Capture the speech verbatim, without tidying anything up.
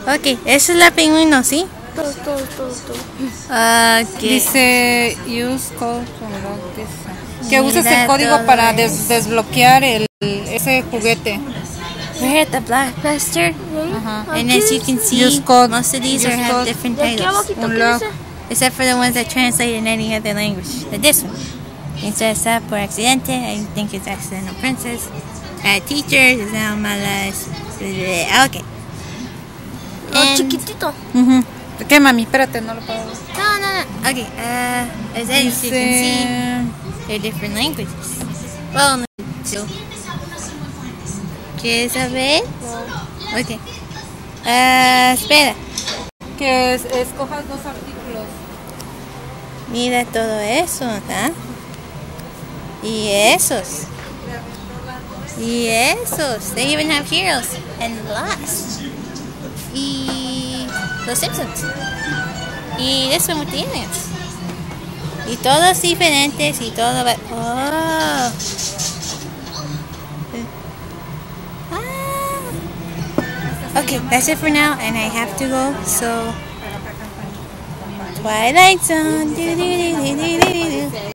Ok, esa es la pingüino, ¿sí? Todo, todo, todo, todo. Okay. Dice use code to unlock this. Que uses Mira el código todo para eso. des- desbloquear el, ese juguete. We're at the Blockbuster, Ajá. and as you can see, Use code. most of these Use are have code. different ¿Y aquí titles, abajito qué Unlock. dice? except for the ones that translate in any other language. But this one, instead of stop por accidente, I think it's accidental princess. Uh, teacher is now malas. Okay. Oh, And- chiquitito. Ujú. ¿Qué, mami? Espérate, no lo puedo ver. No, no, no. Okay. Uh, as, as you can see, Dice... they're different languages. Well, no, so. ¿Quieres saber? No. Okay. Uh, espera. Que es- escojas dos artículos. Mira todo eso, ¿ah? Y esos. Y esos. They even have heroes and lost. Y los Simpsons. Y this one with the aliens. Y todos diferentes y todo va... Oh. Ah. Okay, that's it for now, and I have to go, so... Twilight Zone. Do, do, do, do, do, do, do.